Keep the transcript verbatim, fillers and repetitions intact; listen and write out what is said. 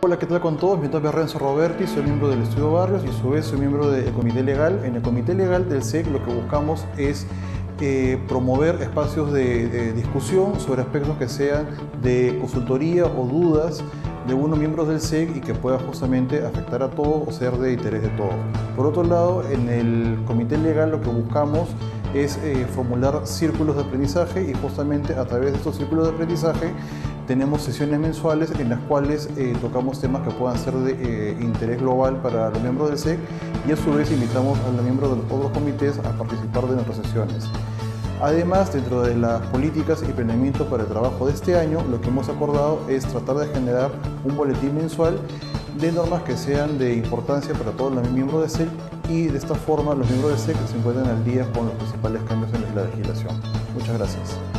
Hola, ¿qué tal con todos? Mi nombre es Renzo Roberti, soy miembro del Estudio Barrios y a su vez soy miembro del Comité Legal. En el Comité Legal del S E C lo que buscamos es eh, promover espacios de, de discusión sobre aspectos que sean de consultoría o dudas de unos miembros del S E C y que pueda justamente afectar a todos o ser de interés de todos. Por otro lado, en el Comité Legal lo que buscamos es eh, formular círculos de aprendizaje y justamente a través de estos círculos de aprendizaje tenemos sesiones mensuales en las cuales eh, tocamos temas que puedan ser de eh, interés global para los miembros del S E C y a su vez invitamos a los miembros de los otros comités a participar de nuestras sesiones. Además, dentro de las políticas y planeamientos para el trabajo de este año, lo que hemos acordado es tratar de generar un boletín mensual de normas que sean de importancia para todos los miembros del S E C y de esta forma los miembros del S E C se encuentran al día con los principales cambios en la legislación. Muchas gracias.